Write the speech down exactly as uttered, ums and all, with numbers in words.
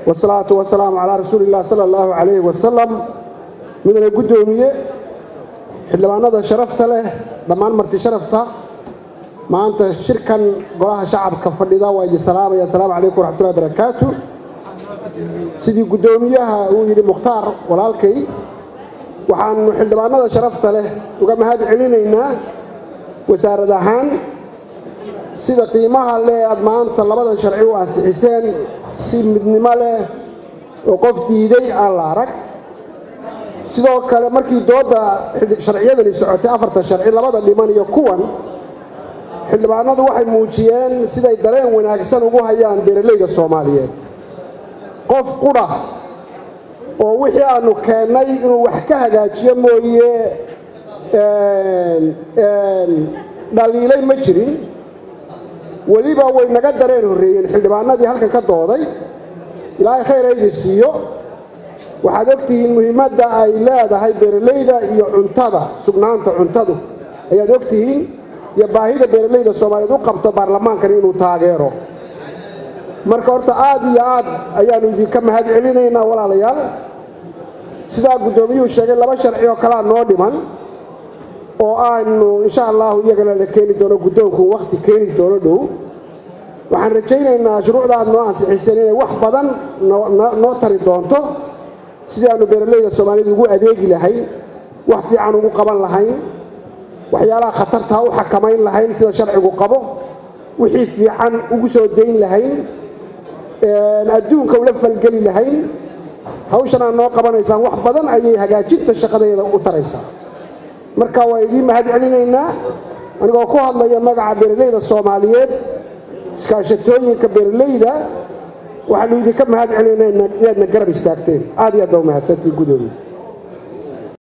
والصلاة والسلام على رسول الله صلى الله عليه وسلم من القدومية حلما هذا شرفت له لما مرتي شرفته ما أنت شركا قراها شعب كفر لذا ويجي السلام يا سلام عليكم ورحمة الله وبركاته سيدي قدوميها ويلي مختار ولالكي وحان حلما هذا شرفت له وقام هذا علينا وسار دهان sida qiimaha leh aad maanta labada sharci u ansixiseen si midnimo leh oo qof diiday aan la arag sidoo kale markii dooda sharciyadani socotay afarta sharci labada dhiman iyo kuwan xildhibaanadu waxay muujiyeen siday dareen wanaagsan ugu hayaan beeralayda Soomaaliyeed qof qura oo wixii aanu keenay inuu wax ka hagaajiyo mooyee een een dhaliilay ma jirin waliba way naga dareen horeeyeen xildhibaanadii halkan ka dooday ilaahay khayr ay siiyo waxaad ogtihiin muhiimadda ay leedahay beeralayda iyo cuntada sugnaanta cuntadu ayaad ogtihiin iyo baahida beeralayda Soomaaliyeed u qabto baarlamaankan inuu taageero marka horta aad iyo aad ayaanu idinka mahad celinaynaa walaalayaal sidaa gudoomiyuhu sheegay laba sharci oo kala noo dhiman oo aanu insha Allah iyagana la keeni doono gudoonku waqti keeni doono dhow waxaan rajaynaynaa shuruucda aad noo ansixiseen inay wax badan noo tari doonto sidii aanu beeralayda Soomaaliyeed ugu adeegi lahayn wax fiican ugu qaban lahayn waxyaalaha khatarta u xakamayn lahayn sida sharcigu qabo wixii fiican ugu soo deyn lahayn ee adduunka ula falgali lahayn hawshana noo qabanaysaan wax badan ayay hagaajinta shaqadeeda u taraysaa marka waa idin mahad celinaynaa anigoo ku hadlaya magaca beeralayda Soomaaliyeed iskaashatooyinka beeralayda waxaanu idinka mahad celinaynaa inaad garab istaagteen aad iyo aad u mahadsantiin gudoomiye